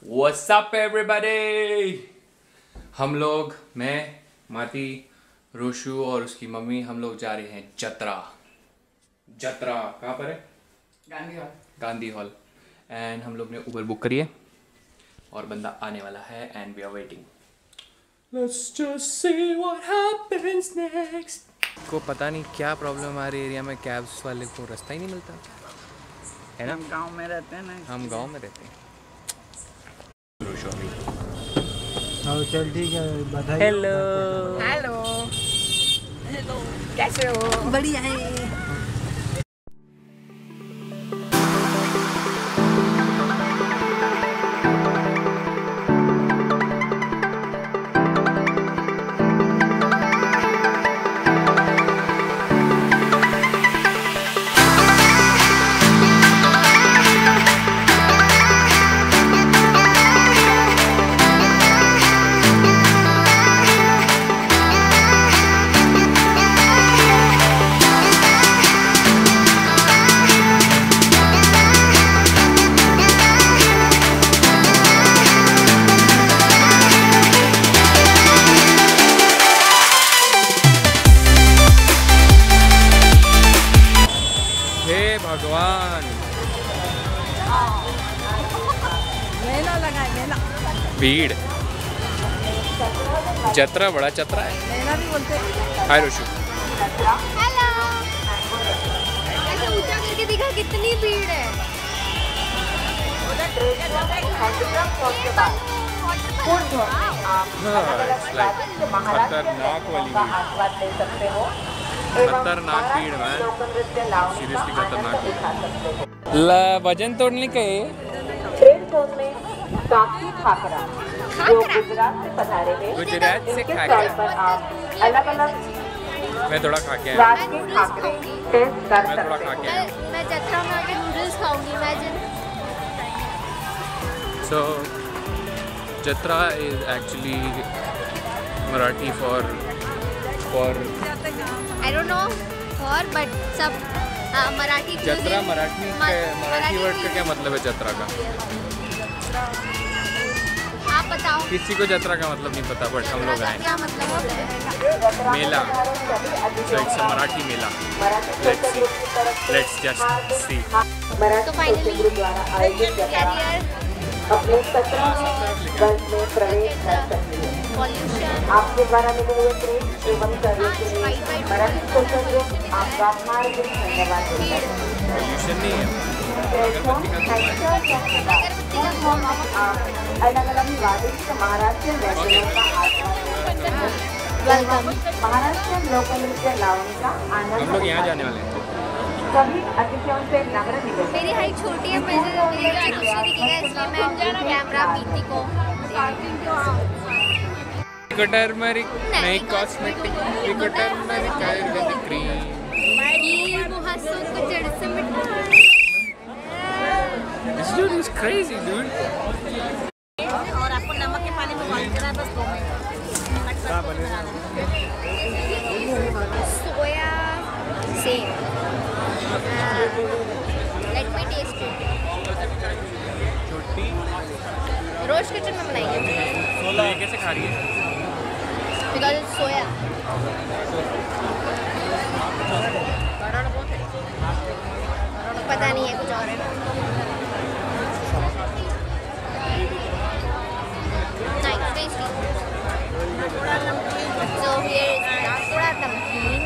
What's up everybody? हम लोग मैं माती रोशु और उसकी मम्मी हम लोग जा रहे हैं जत्रा कहाँ पर है? गांधी हॉल एंड हम लोग ने उबर बुक करी है और बंदा आने वाला है and we are waiting. Let's just see what happens next. को पता नहीं क्या प्रॉब्लम हमारे एरिया में, कैब्स वाले को रास्ता ही नहीं मिलता है ना. हम गांव में रहते हैं ना, हम गांव में रहते हैं. चल ठीक है, बधाई. हेलो हेलो कैसे हो? बढ़िया है. भगवान. मेला लगा है, मेला. भीड़. जत्रा बड़ा चतरा है. मेला भी बोलते हैं. हाय रोशु. हेलो. ऐसे ऊंचा करके दिखा कितनी भीड़ है. खतरनाक वाली भीड़. खतरनाक भीड़ है. सीरियसली खतरनाक भीड़. वजन तोड़ने के गुजरात से खाकरा. मैं थोड़ा खा के आया. मैं थोड़ा खा के आया. मैं जत्रा में आके नूडल्स खाऊंगी. Imagine. So jatra is actually Marathi for I don't know और बट सब मराठी. जत्रा मराठी वर्ड का क्या मतलब है? जत्रा का आप बताओ. किसी को जत्रा का मतलब नहीं पता, बट हम लोग आए. क्या मतलब है? मेला. So it's a Marathi mela. Let's just see. तो फाइनली अपने 17वें वर्ष में प्रवेश कर सकती है. पॉल्यूशन आपके द्वारा मिले हुए प्रेम एवं सहयोग के लिए मराठी सोशल ग्रुप आपका हार्दिक धन्यवाद देता है. पॉल्यूशन नहीं है. अलग अलग स्वादिष्ट महाराष्ट्र व्यंजनों का आस्वाद. महाराष्ट्र लोक नृत्य लावणी का आनंद. हम लोग यहाँ जाने वाले हैं. सभी अतिथियों से नम्र निवेदन. मेरी हाइट छोटी है, मुझे दिखेगा इसलिए मैं कैमरा पीती को. टर्मरिक नहीं कॉस्मेटिक. Turmeric Ayurvedic cream. ये मुहासों को जड़ से मिटा. This dude is crazy, dude. और आपको नमक के पानी में बॉईल करा है बस 2 minute. Soya sev. Let me taste it. छोटी रोज किचन में बनाएंगे. ये कैसे खा रही है? Because it's soya. पता नहीं है, कुछ और है. Nice tasty. So here is थोड़ा नमकीन.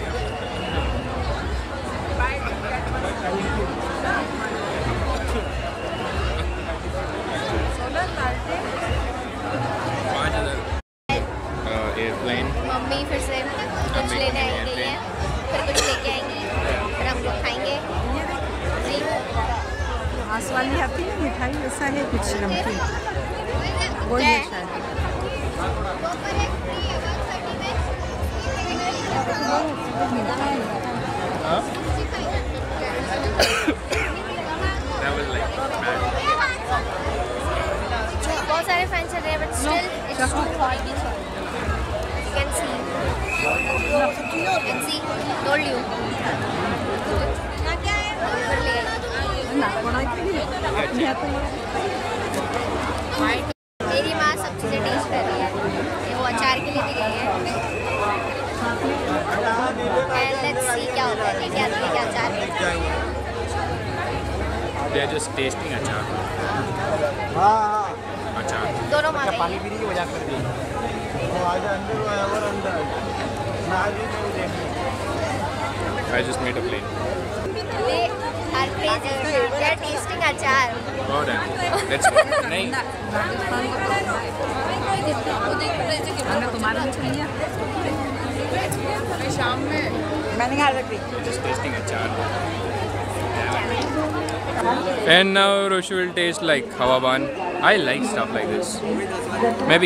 एयरप्लेन. मम्मी फिर से कुछ लेने आई गई है, फिर कुछ लेके आएंगी, फिर हम लोग खाएंगे. जी घास वाली आती है मिठाई, ऐसा है कुछ नमकीन. वो है शायद. बहुत सारे फैन चल रहे हैं, but still it's too hot. You can see. Let's see. Told you. See क्या होता है, लेके आती है क्या अचार। They are just tasting अचार। हाँ अचार। दोनों मांगे। पानी पीने की मजाक कर दी। वो आजा अंदर वो है और अंदर ना भी नहीं देखी। I just made a plane. They are crazy. They are tasting अचार। Oh damn. Let's go. नहीं। मैंने कहा रखी। Just tasting अचार। And now Roshu will taste like Hawaban. I like stuff like this. Maybe.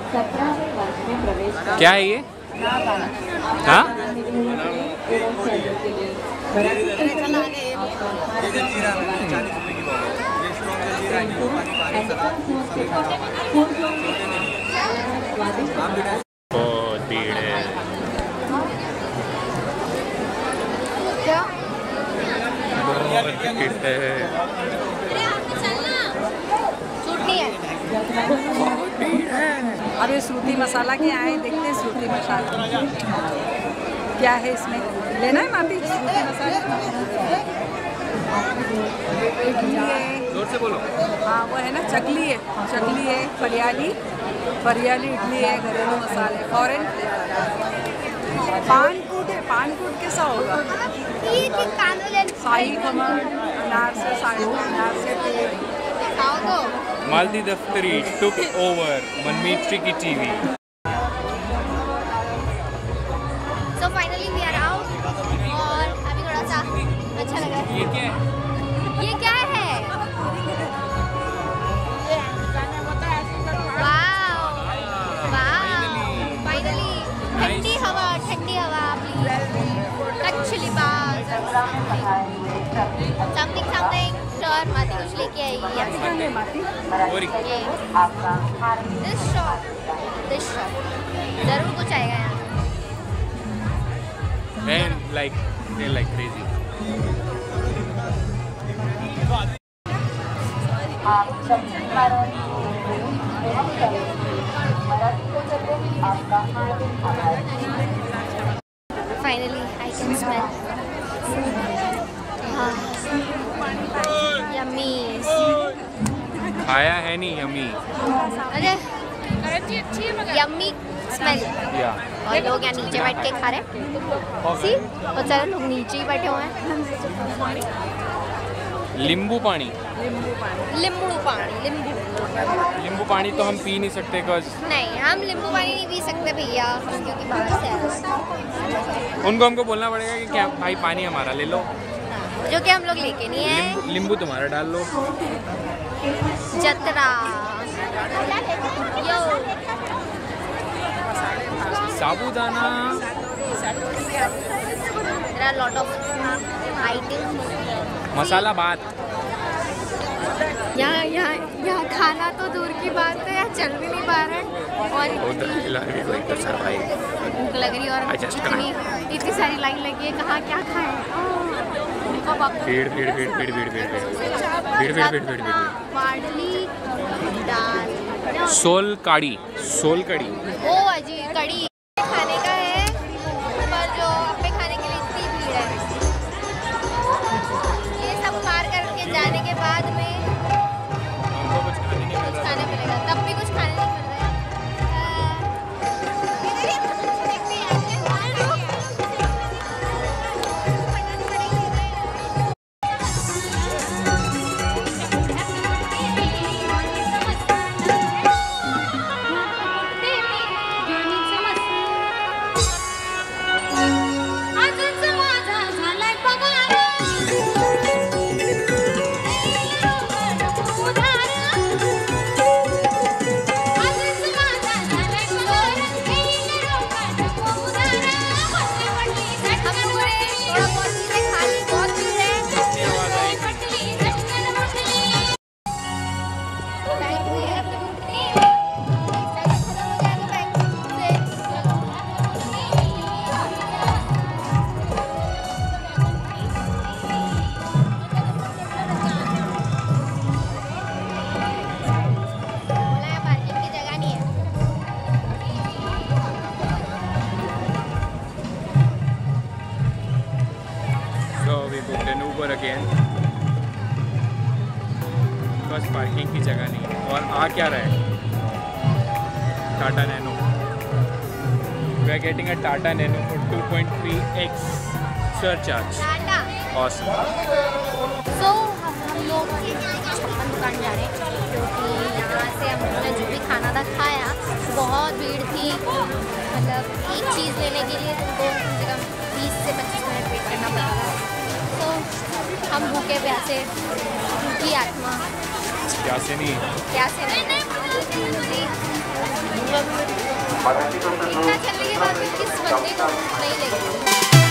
क्या है ये? हाँ? बहुत भीड़ है। क्या? बहुत भीड़ है। सूट नहीं है। अब ये सूती मसाला क्या है, देखते हैं सूती मसाला क्या है इसमें। लेना है मापी सूती मसाला। इडली है, जोर से बोलो। हाँ वो है ना, चकली है फरियाली इडली है, घरेलू मसाले, फॉरेन पानकूट है। पानकूट कैसा होगा? शाही खमण, अनार से तेल। खाओ तो। मालती दफ्तरी took over मनमीत की TV. So finally we are out और अभी थोड़ा सा अच्छा लग रहा है। ये क्या है? ये क्या है? वाव फाइनली ठंडी हवा कच्छ लिबास समथिंग श्योर। माती कुछ लेके आई है। और दिस शॉप जरूर कुछ आएगा यहाँ। and like they're like crazy. आप सब्जी मराठी आपका हार्दिक आभार। Finally, I can smell. Yummy. खाया है नहीं यमी। अरे यम्मी स्मेल। या और लोग यहाँ नीचे बैठ के खा रहे हैं। सी बहुत सारे लोग नीचे ही बैठे हुए हैं। नींबू पानी नींबू पानी तो हम पी नहीं सकते cause नहीं, हम नींबू पानी नहीं पी सकते भैया, क्योंकि बाहर से आए हैं। हमको बोलना पड़ेगा कि क्या भाई पानी हमारा ले लो, जो कि हम लोग लेके नहीं है। नींबू तुम्हारा डाल लो। जतरा यो साबूदाना। there are lot of items। मसाला भात। यहाँ खाना तो दूर की बात है, यहाँ चल भी नहीं पा रहे हैं और भूख लग रही है और इतनी सारी लाइन लगी है। कहाँ क्या खाएं? भीड़। वाडली दाल, सोल कड़ी। ओ अजी कड़ी खाने का है, पर जो अपने खाने के लिए इतनी भीड़ है। ये सब पार करके जाने के बाद में कुछ खाने मिलेगा, तब भी कुछ खाने नहीं मिल रहा है। नहीं। और आ क्या रहा है? Tata Nano. We are getting a Tata Nano for 2.3x surcharge. Awesome. So हम लोग छप्पन दुकान जा रहे हैं क्योंकि यहाँ से हम लोगों ने जो भी खाना था खाया, बहुत भीड़ थी। मतलब एक चीज़ लेने के लिए तुमको कम से कम 20 से 25 मिनट वेट करना पड़ता है। तो हम भूखे प्यासे, भूखी आत्मा, प्यासे नहीं, इतना चलने के बाद भी किस बंदे को भूख नहीं लगी।